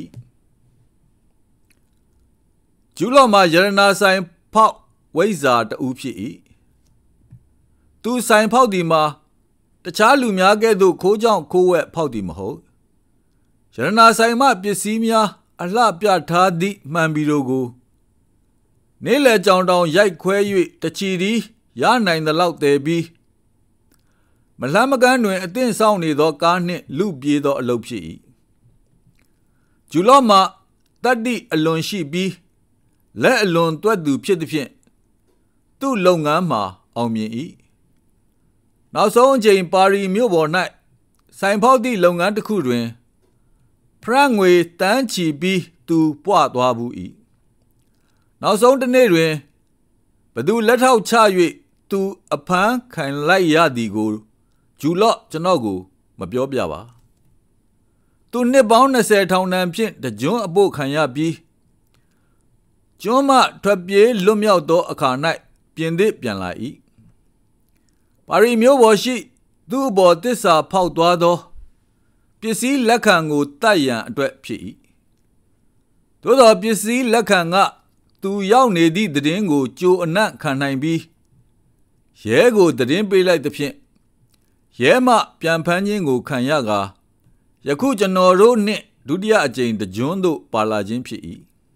ဂျူလော့မှာရတနာဆိုင်ဖောက်ဝိဇ္ဇာတဦးဖြစ်၏သူဆိုင်ဖောက်သည်မှာတခြားလူများကဲ့သို့ခိုးကြောင်ခိုးဝက်ဖောက်သည်မဟုတ်ရတနာဆိုင်မှပစ္စည်းများအလှပြထားသည့်မှန်ဘီတို့ကိုနေလေကြောင်တောင်ရိုက်ခွဲ၍တချီသည်ရနိုင်သလောက်တည်ပြီးမလှမ်းမကမ်းတွင်အသင့်ဆောင်နေသောကားနှင့်လူပြေးသောအလုပ်ဖြစ်၏ဂျူလော့မှတတ္တိအလွန်ရှိပြီးလက်အလွန်တွက်သူဖြစ်သည်ဖြင့်သူ့လုပ်ငန်းမှာအောင်မြင်၏နောက်ဆုံးအချိန်ပါရီမြို့ပေါ်၌ဆိုင်ဖောက်သည့်လုပ်ငန်းတစ်ခုတွင်ဖရန့်ငွေတန်းချီပြီးသူပွားသွားဘူး၏နောက်ဆုံးတစ်နေ့တွင်ဘသူလက်ထောက်ချ၍သူအဖမ်းခံလိုက်ရသည်ကိုဂျူလော့ကျွန်တော်ကိုမပြောပြပါသူနှစ်ပေါင်းနှစ်ဆယ်ထောင်ဒဏ်ဖြင့်တကြွန်းအပို့ခံရပြီးကျွန်းမှထွက်ပြေးလွတ်မြောက်သောအခါ၌ပြင်သစ်ပြန်လာ၏ပါရီမြို့ပေါ်ရှိသူ့အပေါ်သစ္စာဖောက်သွားသောပစ္စည်းလက်ခံကိုတတ်ရန်အတွက်ဖြစ်၏သို့သောပစ္စည်းလက်ခံကသူရောက်နေသည့်သတင်းကိုကြိုအနံ့ခံနိုင်ပြီးရဲကိုသတင်းပေးလိုက်သဖြင့်ရဲမှပြန်ဖမ်းခြင်းကိုခံရကာယခုကျွန်တော်တို့နှင့်ဒုတိယအကြိမ်တကြွန်းသို့ပါလာခြင်းဖြစ်၏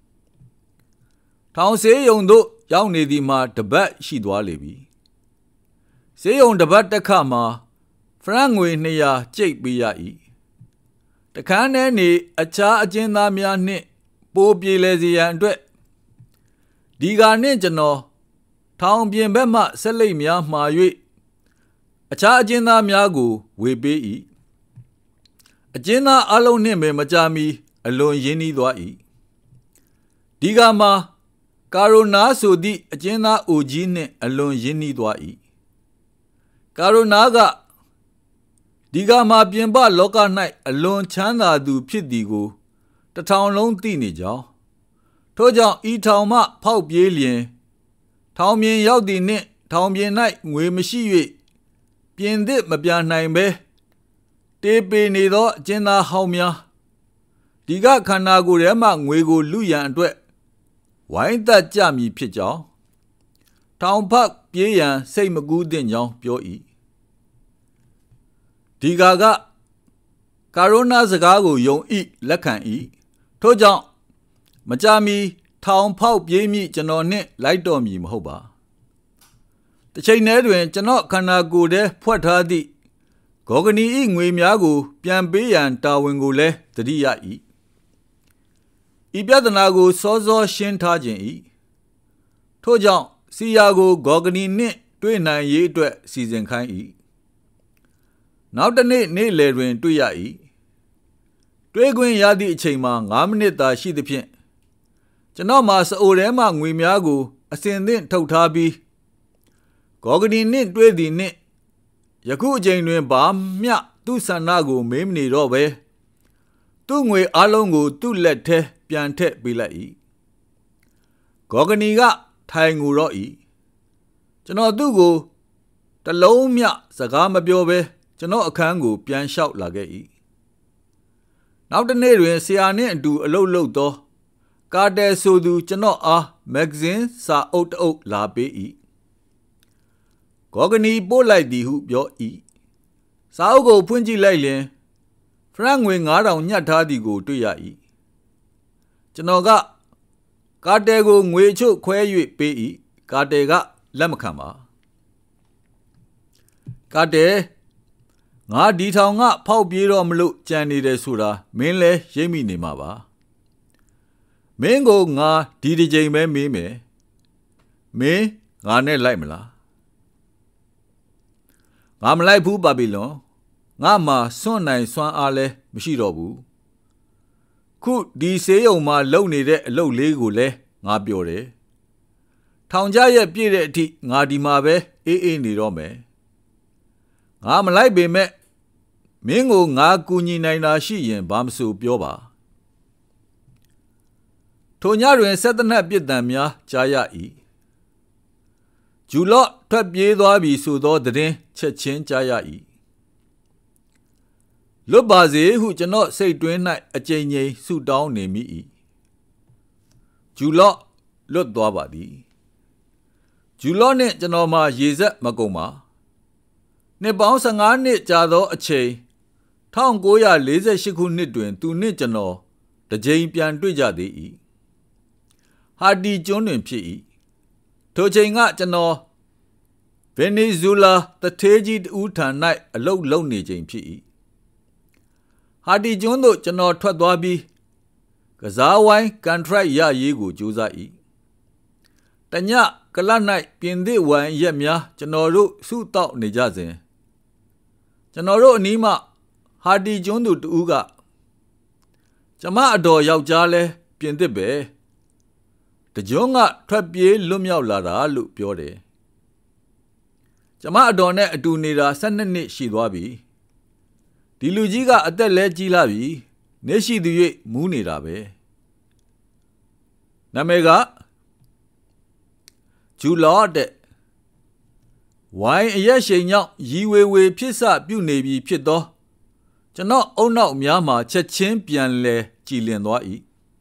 ထောင်ဆေးရုံသို့ရောက်နေသည်မှာတပတ်ရှိသွားလေပြီဆေးရုံတပတ်တက်ခါမှာဖရန့်ငွေနှစ်ရာကျိတ်ပေးရ၏တခန်းထဲနေအခြားအကျဉ်းသားများနှင့်ပိုပြေလဲစေရန်အတွက်ဒီကနေ့ကျွန်တော်ထောင်ပြင်ဘက်မှဆက်လိပ်များမှာ၍အခြားအကျဉ်းသားများကိုဝေပေး၏အကျဉ်းသားအလုံးနှင့်ပဲမကြာမီအလွန်ရင်းနှီးသွား၏ဒီကမှာကာရိုနာဆိုသည့်အကျဉ်းသားအိုကြီးနှင့်အလွန်ရင်းနှီးသွား၏ကာရိုနာကဒီကမှာပြင်ပလောက၌အလွန်ချမ်းသာသူဖြစ်သည်ကိုတထောင်လုံးသိနေကြောင်းထို့ကြောင့်ဤထောင်မှဖောက်ပြေးလျင်ထောင်ပြင်ရောက်သည်နှင့်ထောင်ပြင်၌ငွေမရှိ၍ပြင်သစ်မပြန်နိုင်ပဲတေးပေနေသောအကျဉ်းသားဟောင်းများဒီကခန္ဓာကိုယ်ထဲမှငွေကိုလူရန်အတွက်ဝိုင်းသက်ကြမည်ဖြစ်ကြောင်းထောင်ဖက်ပြေးရန်စိတ်မကူးသင့်ကြောင်းပြော၏ဒီကကကာရိုနာစကားကိုယုံ၏လက်ခံ၏ထို့ကြောင့်မကြာမီထောင်ဖောက်ပြေးမိကျွန်တော်နှင့်လိုက်တော်မည်မဟုတ်ပါတစ်ချိန်တည်းတွင်ကျွန်တော်ခန္ဓာကိုယ်ထဲဖွက်ထားသည့်ဂေါဂနီ၏ငွေများကိုပြန်ပေးရန်တာဝန်ကိုလည်းသတိရ၏ဤပြဿနာကိုစောစောရှင်းထားခြင်း၏ထို့ကြောင့်စီယာကိုဂေါဂနီနှင့်တွေ့နိုင်ရေးအတွက်စီစဉ်ခိုင်း၏နောက်တစ်နေ့နေ့လယ်တွင်တွေ့ရ၏တွေ့ခွင့်ရသည့်အချိန်မှာငါးမိနစ်သာရှိသဖြင့်ကျွန်တော်မှာစအိုထဲမှငွေများကိုအစဉ်သင့်ထုတ်ထားပြီးဂေါဂနီနှင့်တွေ့သည်နှင့်ယခုအချိန်တွင်ဘာမျှသူ့ဆန္ဒကိုမေးမနေတော့ပဲသူ့ငွေအလုံးကိုသူ့လက်ထဲပြန်ထည့်ပေးလိုက်၏ဂေါဂနီကထိုင်ငူတော့၏ကျွန်တော်သူ့ကိုတလုံးမျှစကားမပြောဘဲကျွန်တော်အခန်းကိုပြန်လျှောက်လာခဲ့၏နောက်တစ်နေ့တွင်ဆရာနှင့်အတူအလုပ်လုပ်သောကာတဲဆိုသူကျွန်တော်အားမဂ္ဂဇင်းစာအုပ်တအုပ်လာပေး၏ဂေါဂနီပို့လိုက်သည်ဟုပြော၏စာအုပ်ကိုဖွင့်ကြည့်လိုက်လျင်ဖရန့်ငွေငါးထောင်ညှပ်ထားသည်ကိုတွေ့ရ၏ကျွန်တော်ကကာတဲကိုငွေချို့ခွဲ၍ပေး၏ကာတဲကလက်မခံပါကာတဲငါဒီထောင်ကဖောက်ပြေးတော့မလို့ကြံနေတယ်ဆိုတာမင်းလဲရိပ်မိနေမှာပါမင်းကိုငါဒီတစ်ချိန်ပဲမေးမယ်မင်းငါနဲ့လိုက်မလားငါမလိုက်ဘူးပါဘီလွန်ငါမှစွန့်နိုင်စွမ်းအားလဲမရှိတော့ဘူးခုဒီဆေးရုံမှာလုံနေတဲ့အလုပ်လေးကိုလဲငါပြောတယ်ထောင်ကြရဲ့ပြည့်တဲ့အထိငါဒီမှာပဲအေးအေးနေတော့မယ်ငါမလိုက်ပေမဲ့မင်းကိုငါကူညီနိုင်တာရှိရင်ဘာမဆိုပြောပါထိုညတွင်ဆက်တနက်ပြစ်ဒဏ်များကြားရ၏ဂျူလော့ထွက်ပြေးသွားပြီဆိုသောသတင်းချက်ချင်းကြားရ၏လွတ်ပါစေဟုကျွန်တော်စိတ်တွင်း၌အကြိမ်ကြိမ်ဆုတောင်းနေမိ၏ဂျူလော့လွတ်သွားပါသည်ဂျူလော့နှင့်ကျွန်တော်မှာရေဆက်မကုန်ပါနှစ်ပေါင်းဆယ်ငါးနှစ်ကြာသောအချိန်၁၉၄၈ခုနှစ်တွင်သူနှင့်ကျွန်တော်တစ်ကြိမ်ပြန်တွေ့ကြသေး၏ဟာတီကျွန်းတွင်ဖြစ်၏ထိုချိန်ကကျွန်တော်ဗင်နီဇူလာတထေးကြီးတူထံ၌အလုပ်လုပ်နေချိန်ဖြစ်၏ဟာတီကျွန်းသို့ကျွန်တော်ထွက်သွားပြီးကစားဝိုင်းကန်ထရိုက်ရရေးကိုကြိုးစား၏တညကလတ်၌ပြင်သစ်ဝိုင်းရက်များကျွန်တော်တို့စုတောက်နေကြစဉ်ကျွန်တော်တို့အနီးမှဟာတီကျွန်းသူတူကကျမအတော်ယောက်ျားလဲပြင်သစ်ပဲတကျွန်းကထွက်ပြေးလွတ်မြောက်လာတာလို့ပြောတယ်ကျမအတော်နဲ့အတူနေတာ၁၂နှစ်ရှိသွားပြီဒီလူကြီးကအသက်လဲကြီးလာပြီနေရှိသူ၍မူးနေတာပဲနာမည်ကဂျူလော့တဲ့ဝိုင်းအရက်ရှိန်ကြောင့်ရီဝေဝေဖြစ်စပြုနေပြီဖြစ်သောကျွန်တော်အုံနောက်များမှာချက်ချင်းပြန်လဲကြည်လင်သွား၏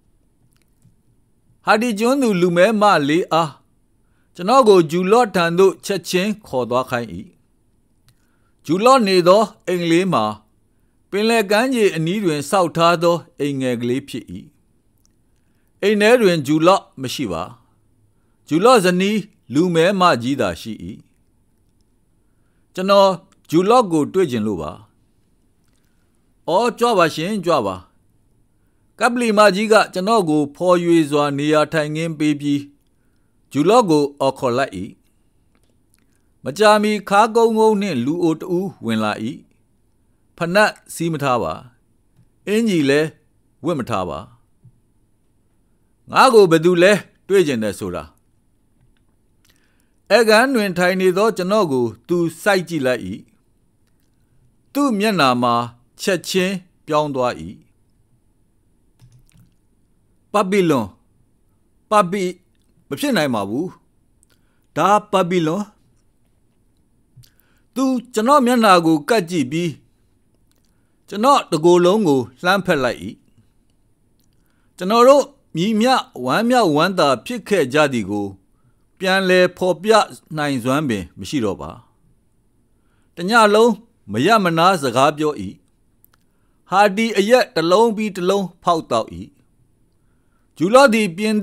ဟာဒီကျွန်းသူလူမဲမလေးအားကျွန်တော်ကိုဂျူလော့ထံသို့ချက်ချင်းခေါ်သွားခိုင်း၏ဂျူလော့နေသောအိမ်လေးမှာပင်လယ်ကမ်းခြေအနီးတွင်စောက်ထားသောအိမ်ငယ်ကလေးဖြစ်၏အိမ်ထဲတွင်ဂျူလော့မရှိပါဂျူလော့ဇနီးလူမဲမကြီးသာရှိ၏ကျွန်တော်ဂျူလော့ကိုတွေ့ကျင်လို့ပါအော်ကြွပါရှင်ကြွပါကပလီမာကြီးကကျွန်တော်ကိုဖော်ရွေစွာနေရာထိုင်ခင်းပေးပြီးဂျူလော့ကိုအော်ခေါ်လိုက်၏မကြာမီခါကုန်းကုန်းနှင့်လူအိုတူဝင်လာ၏ဖနက်စီးမထားပါအင်ကြီးလဲဝတ်မထားပါငါကိုဘယ်သူလဲတွေ့ကျင်တယ်ဆိုတာအကန်တွင်ထိုင်နေသောကျွန်တော်ကိုသူစိုက်ကြည့်လိုက်၏သူ့မျက်နှာမှာချက်ချင်းပြောင်းသွား၏ပပီလွန်ပပီမဖြစ်နိုင်ပါဘူးဒါပပီလွန်သူကျွန်တော်မျက်နှာကိုကတ်ကြည့်ပြီးကျွန်တော်တကိုယ်လုံးကိုလှမ်းဖက်လိုက်၏ကျွန်တော်တို့မြည်မြဝမ်းမြောက်ဝမ်းသာဖြစ်ခဲ့ကြသည်ကိုပြန်လဲဖော်ပြနိုင်စွမ်းပင်မရှိတော့ပါတညလုံးမရမနာစကားပြော၏ဟာဒီအရက်တစ်လုံးပြီးတစ်လုံးဖောက်တော့၏ဂျူလော့သည်ပြင်သစ်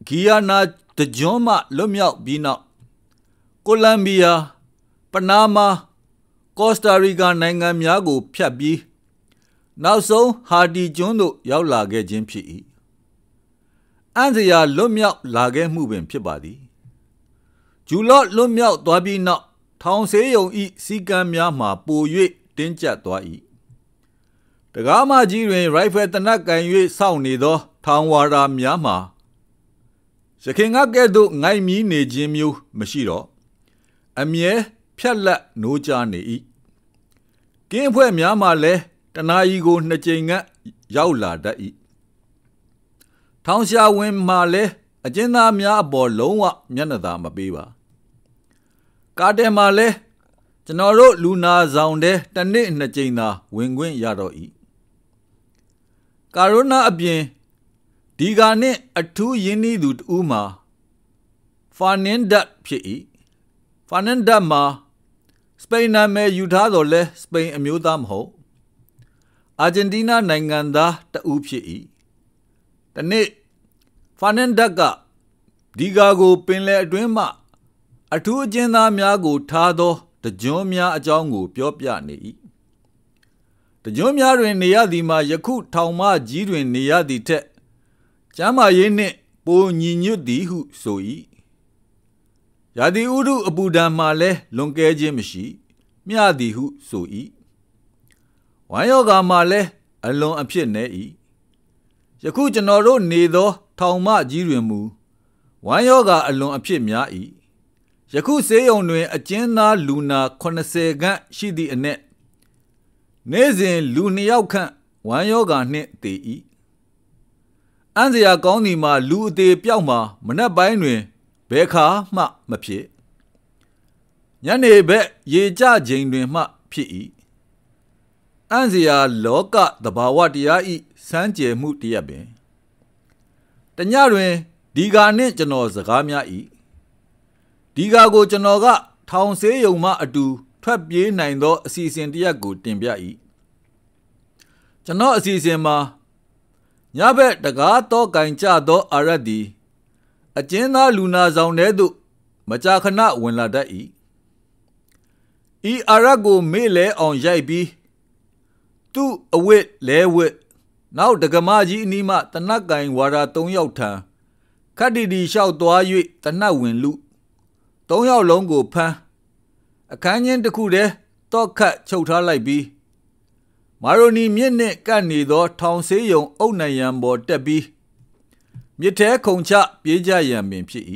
ဂီယာနာတကြွမှလွတ်မြောက်ပြီးနောက်ကိုလံဘီယာပနားမားကော်စတာရီကာနိုင်ငံများကိုဖြတ်ပြီးနောက်ဆုံးဟာတီကျွန်းသို့ရောက်လာခဲ့ခြင်းဖြစ်၏အန်စရာလွတ်မြောက်လာခဲ့မှုပင်ဖြစ်ပါသည်ဂျူလော့လွတ်မြောက်သွားပြီးနောက်ထောင်ဆေးရုံ၏စီကံများမှာပို၍တင်းကျပ်သွား၏တကားမကြီးတွင်ရိုင်ဖယ်တနက်ကန်၍စောင့်နေသောထောင်ဝါရာများမှာရခင်ကကဲ့သို့ငိုက်မီးနေခြင်းမျိုးမရှိတော့အမြဲဖြတ်လက်နိုးကြနေ၏ကင်းအဖွဲ့များမှလည်းတနာရီကိုနှစ်ကြိမ်ကရောက်လာတတ်၏ထောင်ရှာဝင်မှလည်းအကျဉ်းသားများအပေါ်လုံးဝမျက်နှာသာမပေးပါကားတယ်မှလည်းကျွန်တော်တို့လူနာဆောင်တဲ့တနေ့နှစ်ကြိမ်သာဝင်ခွင့်ရတော့၏ကာရိုနာအပြင်ဒီကနေ့အထူးရင်းနှီးသူတူမှာဖာနင်ဒတ်ဖြစ်၏ဖာနင်ဒတ်မှာစပိန်နာမည်ယူထားတော်လဲစပိန်အမျိုးသားမဟုတ်အာဂျင်တီးနားနိုင်ငံသားတဦးဖြစ်၏တနေ့ဖာနင်ဒတ်ကဒီကာကိုပင်လယ်အတွင်းမှအထူးအကျဉ်းသားများကိုထားသောတကြွများအကြောင်းကိုပြောပြနေ၏တကြွများတွင်နေရသည်မှာယခုထောင်မကြီးတွင်နေရသည်ထက်ကျမ်းမာရေးနှင့်ပိုညီညွတ်သည်ဟုဆို၏ရာသီဥတုအပူဒဏ်မှလည်းလွန်ကဲခြင်းမရှိမျှသည်ဟုဆို၏ဝမ်းရောဂါမှလည်းအလွန်အဖြစ်နည်း၏ယခုကျွန်တော်တို့နေသောထောင်မကြီးတွင်မူဝမ်းရောဂါအလွန်အဖြစ်များ၏ယခုဆေးရုံတွင်အကျဉ်းသားလူနာခုနှစ်ဆယ်ခန့်ရှိသည့်အနက်နေ့စဉ်လူနှစ်ယောက်ခန့်ဝမ်းရောဂါနှင့်သေ၏အန်စရာကောင်းသည်မှာလူအသေးပြောက်မှာမနက်ပိုင်းတွင်ဘယ်ခါမှမဖြစ်ညနေဘက်ရေကျချိန်တွင်မှဖြစ်၏အန်စရာလောကသဘာဝတရားဤစမ်းကြယ်မှုတရက်ပင်တညတွင်ဒီကာနှင့်ကျွန်တော်စကားများ၏ဒီကာကိုကျွန်တော်ကထောင်ဆေးရုံမှအတူထွက်ပြေးနိုင်သောအစီအစဉ်တရက်ကိုတင်ပြ၏ကျွန်တော်အစီအစဉ်မှာညဘက်တကားတော့ကင်ကြသောအာရတ်သည်အကျဉ်းသားလူနာဆောင်ထဲသို့မကြာခဏဝင်လာတတ်၏ဤအာရတ်ကိုမေ့လဲအောင်ရိုက်ပြီးသူ့အဝတ်လဲဝတ်နောက်ဒကမကြီးအနီးမှတနတ်ကင်ဝါရာသုံးယောက်ထံခတ်တီတီလျှောက်သွား၍တနတ်ဝင်လူသုံးယောက်လုံးကိုဖမ်းအခန်းချင်းတစ်ခုတည်းတော့ခတ်ချုပ်ထားလိုက်ပြီးမာရိုနီမြစ်နှင့်ကပ်နေသောထောင်ဆေးရုံအုပ်နိုင်ရန်ပေါ်တက်ပြီးမြစ်ထဲခုန်ချပြေးကြရန်ပင်ဖြစ်၏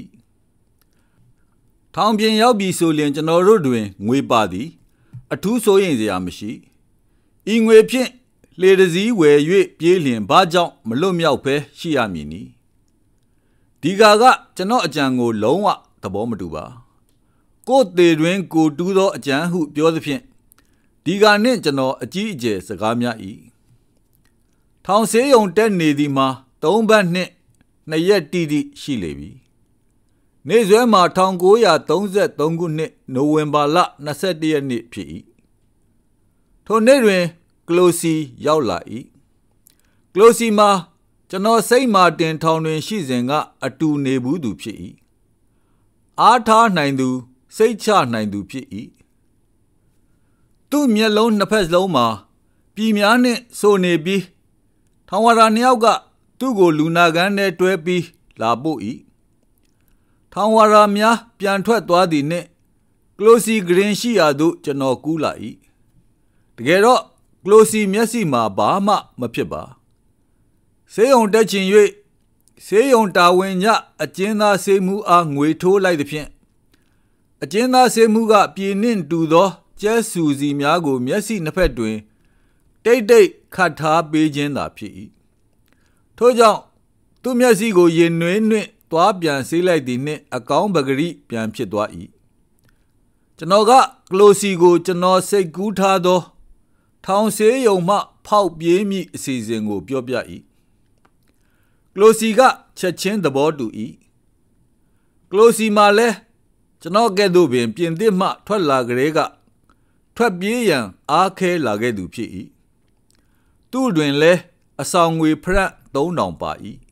ထောင်ပြင်ရောက်ပြီဆိုလျှင်ကျွန်တော်တို့တွင်ငွေပါသည်အထူးစိုးရိမ်စရာမရှိဤငွေဖြင့်လေတစည်းဝယ်၍ပြေးလျင်ဘာကြောင့်မလွတ်မြောက်ဘဲရှိရမည်နီဒီကာကကျွန်တော်အကြံကိုလုံးဝသဘောမတူပါကိုယ်သေးတွင်ကိုတူးသောအကြံဟုပြောသဖြင့်ဒီကာနှင့်ကျွန်တော်အကြီးအကျယ်စကားများ၏ထောင်ဆေးရုံတက်နေသည်မှာသုံးဘတ်နှင့်နှစ်ရက်တိတိရှိလေပြီနေ့စွဲမှာ၁၉၃၃ခုနှစ်နိုဝင်ဘာလ၂၁ရက်နေ့ဖြစ်၏ထိုနေ့တွင်ကလိုစီရောက်လာ၏ကလိုစီမှာကျွန်တော်စိတ်မာတင်ထောင်တွင်ရှိစဉ်ကအတူနေဘူးသူဖြစ်၏အားထားနိုင်သူစိတ်ချနိုင်သူဖြစ်၏သူ့မျက်လုံးနှစ်ဖက်လုံးမှာပြည်များနှင့်ဆိုနေပြီးထောင်ဝါရာနှစ်ယောက်ကသူ့ကိုလူနာကန်းထဲတွဲပြီးလာပို့၏ထောင်ဝါရာများပြန်ထွက်သွားသည်နှင့်ကလိုစီဂရင်ရှိရာသို့ကျွန်တော်ကူးလာ၏တကယ်တော့ကလိုစီမျက်စိမှာဘာမှမဖြစ်ပါဆေးရုံတက်ချင်၍ဆေးရုံတာဝန်ညအကျဉ်းသားဆေးမှုအားငွေထိုးလိုက်သည်ဖြင့်အကျဉ်းသားဆေးမှုကပြည်နှင့်တူသောကျဲဆူစီများကိုမျက်စိနှစ်ဖက်တွင်တိတ်တိတ်ခတ်ထားပေးခြင်းသာဖြစ်၏ထို့ကြောင့်သူ့မျက်စိကိုရင်နွေးနှင့်သွားပြန်ဆေးလိုက်သည်နှင့်အကောင်းပဂရိပြန်ဖြစ်သွား၏ကျွန်တော်ကကလိုစီကိုကျွန်တော်စိတ်ကူးထားသောထောင်ဆေးရုံမှဖောက်ပြေးမိအစီအစဉ်ကိုပြောပြ၏ကလိုစီကချက်ချင်းသဘောတူ၏ကလိုစီမှာလည်းကျွန်တော်ကဲ့သို့ပင်ပြင်သစ်မှထွက်လာကြတဲ့ကထွက်ပြေးရန်အားခဲလာခဲ့သူဖြစ်၏သူ့တွင်လည်းအဆောင်ငွေဖရန့်သုံးထောင်ပါ၏